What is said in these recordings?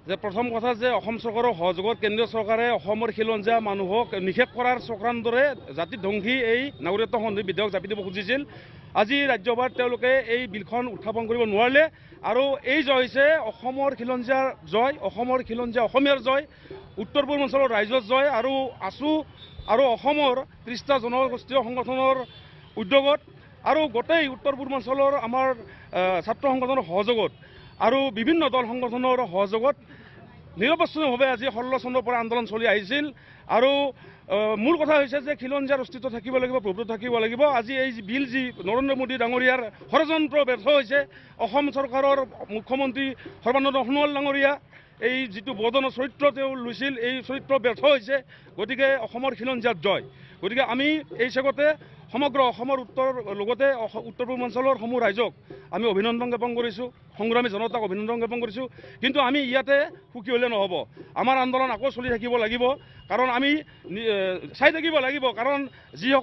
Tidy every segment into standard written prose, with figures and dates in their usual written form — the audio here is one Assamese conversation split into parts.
যে প্ৰথম কথা যে অসম চৰকাৰৰ সহযোগত কেন্দ্ৰীয় চৰকাৰে অসমৰ খিলঞ্জীয়া মানুহক নিষেধ কৰাৰ চক্ৰান্তৰে জাতি ধ্বংসী এই নাগৰিকত্ব সন্ধি বিধেয়ক জাপি দিব খুজিছিল। আজি ৰাজ্যসভাত তেওঁলোকে এই বিলখন উত্থাপন কৰিব নোৱাৰিলে আৰু এই জয় হৈছে অসমৰ খিলঞ্জীয়াৰ জয়, অসমৰ খিলঞ্জীয়া অসমীয়াৰ জয়, উত্তৰ পূৰ্বাঞ্চলৰ ৰাইজৰ জয় আৰু আছু আৰু অসমৰ 30টা জনগোষ্ঠীয় সংগঠনৰ উদ্যোগত আৰু গোটেই উত্তৰ পূৰ্বাঞ্চলৰ আমাৰ ছাত্ৰ সংগঠনৰ সহযোগত আৰু বিভিন্ন দল সংগঠনৰ সহযোগত নিৰৱচ্ছিন্নভাৱে আজি 16 চনৰ পৰা আন্দোলন চলি আহিছিল। আৰু মূল কথা হৈছে যে খিলঞ্জীয়াৰ অস্তিত্ব থাকিব লাগিব, প্ৰভুত্ব থাকিব লাগিব। আজি এই বিল যি নৰেন্দ্ৰ মোদী ডাঙৰীয়াৰ ষড়যন্ত্ৰ ব্যৰ্থ হৈছে, অসম চৰকাৰৰ মুখ্যমন্ত্ৰী সৰ্বানন্দ সোণোৱাল ডাঙৰীয়া এই যিটো বদনৰ চৰিত্ৰ তেওঁ লৈছিল, এই চৰিত্ৰ ব্যৰ্থ হৈছে। গতিকে অসমৰ খিলঞ্জীয়াৰ জয়। গতিকে আমি এই চেগতে সমগ্ৰ অসমৰ লগতে উত্তৰ পূৰ্বাঞ্চলৰ সমূহ ৰাইজক আমি অভিনন্দন জ্ঞাপন কৰিছোঁ, সংগ্ৰামী জনতাক অভিনন্দন জ্ঞাপন কৰিছোঁ। কিন্তু আমি ইয়াতে সুখী হ'লে নহ'ব, আমাৰ আন্দোলন আকৌ চলি থাকিব লাগিব, কাৰণ আমি চাই থাকিব লাগিব। কাৰণ যিসকল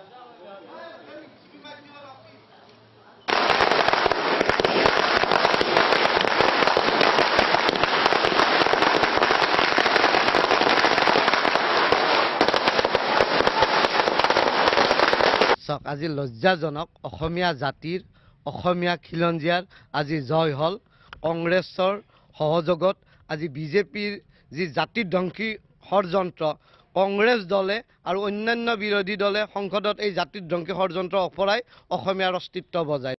আজি লজ্জাজনক অসমীয়া জাতিৰ, অসমীয়া খিলঞ্জীয়াৰ আজি জয় হ'ল। কংগ্ৰেছৰ সহযোগত আজি বিজেপিৰ যি জাতি ধ্বংসী ষড়যন্ত্ৰ, কংগ্ৰেছ দলে আৰু অন্যান্য বিৰোধী দলে সংসদত এই জাতি ধ্বংসী ষড়যন্ত্ৰ অপৰাই অসমীয়াৰ অস্তিত্ব বজায়।